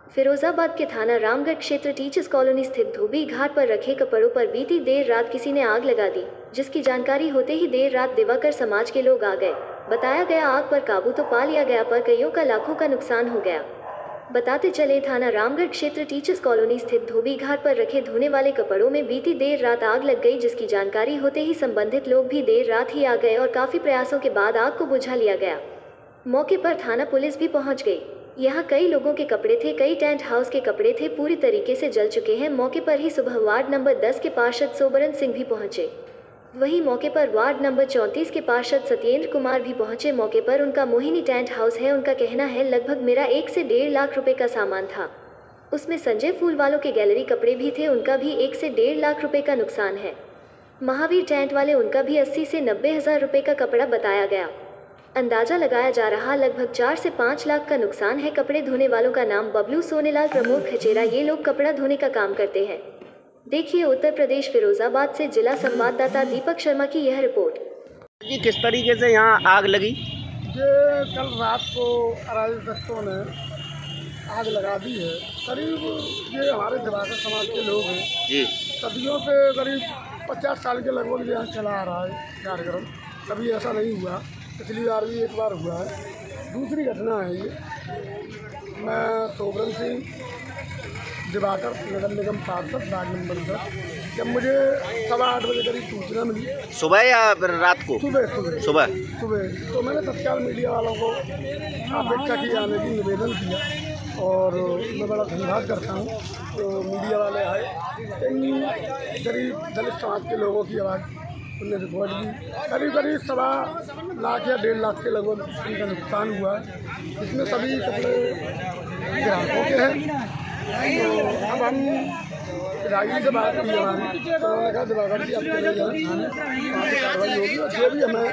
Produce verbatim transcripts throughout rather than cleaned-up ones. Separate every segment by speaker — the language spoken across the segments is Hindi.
Speaker 1: फिरोजाबाद के थाना रामगढ़ क्षेत्र टीचर्स कॉलोनी स्थित धोबी घाट पर रखे कपड़ों पर बीती देर रात किसी ने आग लगा दी, जिसकी जानकारी होते ही देर रात दिवाकर समाज के लोग आ गए। बताया गया आग पर काबू तो पा लिया गया, पर कईयों का लाखों का नुकसान हो गया। बताते चले थाना रामगढ़ क्षेत्र टीचर्स कॉलोनी स्थित धोबी घाट पर रखे धोने वाले कपड़ों में बीती देर रात आग लग गई, जिसकी जानकारी होते ही संबंधित लोग भी देर रात ही आ गए और काफी प्रयासों के बाद आग को बुझा लिया गया। मौके पर थाना पुलिस भी पहुंच गई। यहाँ कई लोगों के कपड़े थे, कई टेंट हाउस के कपड़े थे, पूरी तरीके से जल चुके हैं। मौके पर ही सुबह वार्ड नंबर दस के पार्षद सोबरन सिंह भी पहुंचे। वहीं मौके पर वार्ड नंबर चौंतीस के पार्षद सत्येंद्र कुमार भी पहुंचे। मौके पर उनका मोहिनी टेंट हाउस है। उनका कहना है लगभग मेरा एक से डेढ़ लाख रुपए का सामान था। उसमें संजय फूल वालों के गैलरी कपड़े भी थे, उनका भी एक से डेढ़ लाख रुपए का नुकसान है। महावीर टेंट वाले उनका भी अस्सी से नब्बे हजार रुपए का कपड़ा बताया गया। अंदाजा लगाया जा रहा लगभग चार से पाँच लाख का नुकसान है। कपड़े धोने वालों का नाम बबलू, सोनेलाल, प्रमोद खचेरा, ये लोग कपड़ा धोने का काम करते हैं। देखिए उत्तर प्रदेश फिरोजाबाद से जिला संवाददाता दीपक शर्मा की यह रिपोर्ट।
Speaker 2: जी, किस तरीके से यहाँ आग लगी?
Speaker 3: ये कल रात को अराजकतों ने आग लगा दी है। करीब ये हमारे दिवाकर समाज के लोग हैं
Speaker 2: जी,
Speaker 3: सदियों से करीब पचास साल के लगभग यहाँ चला आ रहा है कार्यक्रम। कभी ऐसा नहीं हुआ, पिछली बार भी एक बार हुआ है। दूसरी घटना है ये। मैं सोबरन सिंह, दिवाकर नगर निगम पार्षद, वार्ड नंबर दस। जब मुझे सवा आठ बजे करीब सूचना मिली,
Speaker 2: सुबह या रात को?
Speaker 3: सुबह सुबह
Speaker 2: सुबह
Speaker 3: सुबह तो मैंने तत्काल मीडिया वालों को अपेक्षा की आने की निवेदन किया और मैं बड़ा धन्यवाद करता हूँ। तो मीडिया वाले आए, कई करीब दलित समाज के लोगों की आवाज़ उनने रिकॉर्ड की। करीब करीब सवा लाख या डेढ़ लाख के लगभग उनका नुकसान हुआ है। इसमें सभी कपड़े ग्राहकों के हैं। तो अब हम रागी से बात की हमारी, तो उन्होंने कहा दिवाकर जी आप चले जाएं थाने, वहाँ से कार्रवाई होगी और जो भी हमें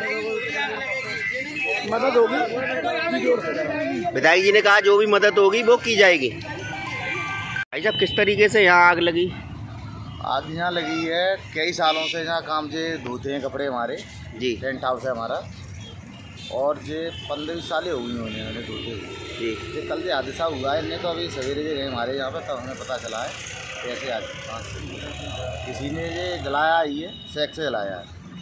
Speaker 3: मदद होगी की जोर से।
Speaker 2: विधायक जी ने कहा जो भी मदद होगी वो की जाएगी। भाई साहब, किस तरीके से यहाँ आग लगी?
Speaker 4: आग यहाँ लगी है, कई सालों से यहाँ काम जे धोते हैं कपड़े हमारे
Speaker 2: जी,
Speaker 4: टेंट हाउस है हमारा, और जे पंद्रह बीस साल हो गई होने हमें धोते हुए
Speaker 2: जी।
Speaker 4: ये कल जो हादसा हुआ है इन्हें तो अभी सवेरे जे गए हमारे यहाँ पर, तब हमें पता चला है कैसे आज किसी ने ये जलाया ही है, सेक से जलाया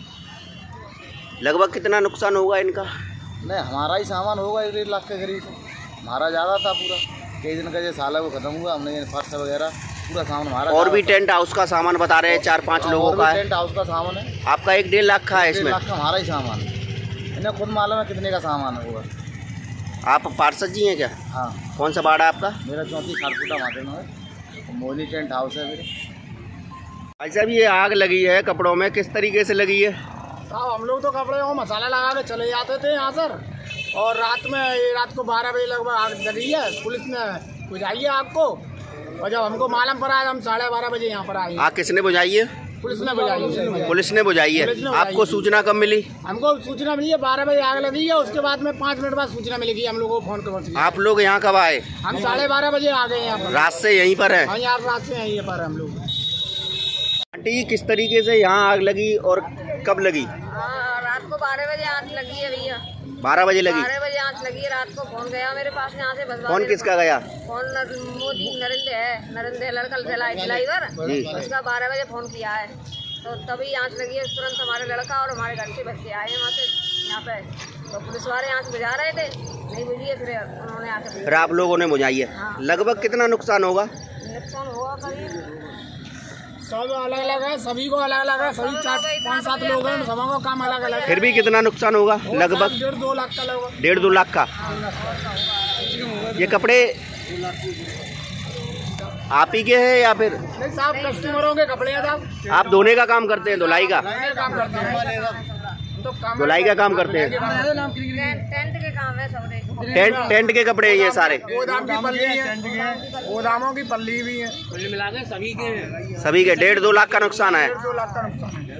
Speaker 4: है।
Speaker 2: लगभग कितना नुकसान होगा इनका?
Speaker 4: नहीं, हमारा ही सामान होगा एक डेढ़ लाख के करीब। हमारा ज़्यादा था पूरा, कई दिन का जो साल है वो ख़त्म हुआ। हमने ये फर्श वगैरह पूरा सामान हमारा।
Speaker 2: और भी टेंट हाउस का सामान बता रहे हैं, चार पाँच लोगों का है।
Speaker 4: टेंट हाउस का सामान है
Speaker 2: आपका एक डेढ़ लाख का है इसमें?
Speaker 4: डेढ़ लाख का हमारा ही सामान है। इन्हें खुद मालूम है कितने का सामान होगा।
Speaker 2: आप पार्षद जी हैं क्या?
Speaker 4: हाँ।
Speaker 2: कौन सा वार्ड है आपका?
Speaker 4: मेरा चौंतीस खाटपुटा माते में है, मोहिनी टेंट हाउस है मेरे।
Speaker 2: भाई साहब, ये आग लगी है कपड़ों में, किस तरीके से लगी है?
Speaker 3: साहब हम लोग तो कपड़े को मसाला लगा के चले जाते थे यहाँ सर, और रात में ये रात को बारह बजे लगभग आग लगी है। पुलिस ने बुझाई है आग को, और जब हमको मालूम पड़ा है हम साढ़े बारह बजे यहाँ पर आए।
Speaker 2: आग किसने बुझाई है?
Speaker 3: पुलिस ने बुझाई है।
Speaker 2: पुलिस ने बुझाई है। आपको सूचना कब मिली?
Speaker 3: हमको सूचना मिली है बारह बजे आग लगी है, उसके बाद में पाँच मिनट बाद सूचना मिलेगी हम लोगों को फोन कर।
Speaker 2: आप लोग यहाँ कब आए?
Speaker 3: हम साढ़े बारह बजे आ गए यहाँ पर।
Speaker 2: रात से यहीं पर है?
Speaker 3: हाँ, यहाँ रात से यहीं पर हम लोग।
Speaker 2: आंटी, किस तरीके से यहाँ आग लगी और कब लगी?
Speaker 5: रात को बारह बजे आँच लगी है भैया।
Speaker 2: बारह बजे लगी?
Speaker 5: बारह बजे आँच लगी है रात को। फोन गया मेरे पास यहाँ से।
Speaker 2: फोन किसका गया?
Speaker 5: फोन मोदी नरेंद्र है, नरेंद्र लड़का ड्राइवर, उसका बारह बजे फोन किया है। तो तभी आँच लगी है। तुरंत हमारे लड़का और हमारे घर से बच्चे आए वहाँ से यहाँ पे, तो पुलिस वाले आँच बुझा रहे थे, नहीं बुझी है, फिर उन्होंने आकर
Speaker 2: फिर आप लोगों ने बुझाई है।
Speaker 5: हाँ।
Speaker 2: लगभग कितना नुकसान होगा?
Speaker 5: नुकसान हुआ करीब
Speaker 3: सब अलग अलग है, सभी को अलग अलग है, सभी चार पाँच सात लोग हैं, सबों का काम अलग अलग है।
Speaker 2: फिर भी कितना नुकसान होगा? लगभग
Speaker 3: डेढ़ दो लाख का लगभग।
Speaker 2: डेढ़ दो लाख का। ये कपड़े आप ही के हैं या फिर?
Speaker 3: नहीं साहब, कस्टमरों के कपड़े हैं साहब।
Speaker 2: आप धोने का काम करते हैं? धुलाई का
Speaker 3: काम करते हैं, तो काम
Speaker 2: धुलाई का काम करते हैं।
Speaker 5: टेंट के काम है सारे।
Speaker 2: टेंट टेंट के कपड़े हैं ये सारे?
Speaker 3: गोदाम की पल्ली है, गोदामों की पल्ली भी है, कुल मिला के सभी के
Speaker 2: सभी के डेढ़ दो लाख का नुकसान है।
Speaker 3: दो लाख का नुकसान है।